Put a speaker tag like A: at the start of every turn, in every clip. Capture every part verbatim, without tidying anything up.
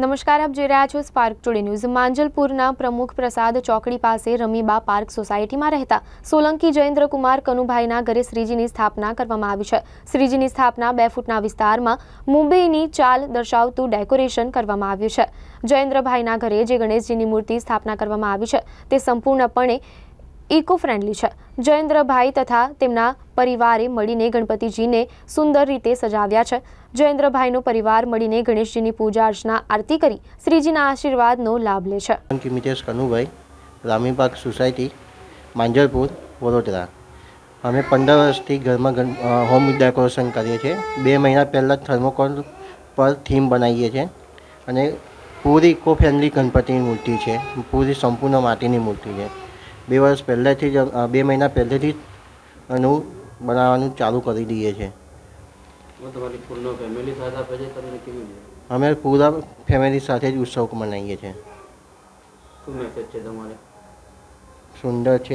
A: નમસ્કાર, આપ જોઈ રહ્યા છો સ્પાર્ક ટુડે ન્યૂઝ। માંજલપુરના પ્રમુખ પ્રસાદ ચોકડી પાસે રમીબા પાર્ક સોસાયટીમાં રહેતા સોલંકી જયેન્દ્ર કુમાર કનુભાઈના ઘરે શ્રીજીની સ્થાપના કરવામાં આવી છે। શ્રીજીની સ્થાપના બે ફૂટના વિસ્તારમાં મુંબઈની ચાલ દર્શાવતું ડેકોરેશન કરવામાં આવ્યું છે। જયેન્દ્રભાઈના ઘરે જે ગણેશજીની મૂર્તિ સ્થાપના કરવામાં આવી છે તે સંપૂર્ણપણે ઇકો ફ્રેન્ડલી છે। જયેન્દ્રભાઈ તથા તેમના પરિવારે મળીને ગણપતિજીને સુંદર રીતે સજાવ્યા છે। જયેન્દ્રભાઈનો પરિવાર મળીને ગણેશજીની પૂજા અર્ચના આરતી કરી શ્રીજીના આશીર્વાદનો લાભ લે છે।
B: Mitesh Kanubhai, Rami park society, Manjalpur, Vadodara. અમે પંદર વર્ષથી ઘરમાં હોમ ડેકોરેશન કરીએ છીએ। બે મહિના પહેલાં થર્મોકોલ પર થીમ બનાવીએ છીએ અને પૂરી ઇકો ફ્રેન્ડલી ગણપતિની મૂર્તિ છે। પૂરી સંપૂર્ણ માટીની મૂર્તિ છે। બે વર્ષ પહેલાંથી જ બે મહિના પહેલેથી એનું બનાવવાનું ચાલુ કરી દઈએ છીએ। અમે પૂરા ફેમિલી સાથે જ ઉત્સવ મનાવીએ છીએ। સુંદર છે।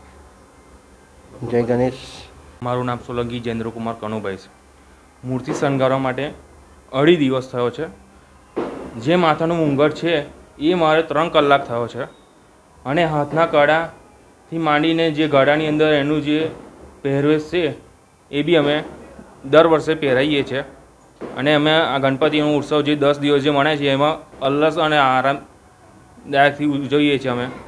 B: જય ગણેશ।
C: મારું નામ સોલંકી જયેન્દ્ર કુમાર કનુભાઈ છે। મૂર્તિ શણગારવા માટે અઢી દિવસ થયો છે। જે માથાનું મુંગટ છે એ મારે ત્રણ કલાક થયો છે અને હાથના કડાથી માંડીને જે ગળાની અંદર એનું જે પહેરવેશ છે એ બી અમે દર વર્ષે પહેરાવીએ છીએ અને અમે આ ગણપતિનો ઉત્સવ જે દસ દિવસ જે મનાય છે એમાં ઉલ્લાસ અને આરામદાયકથી ઉજવીએ છીએ અમે।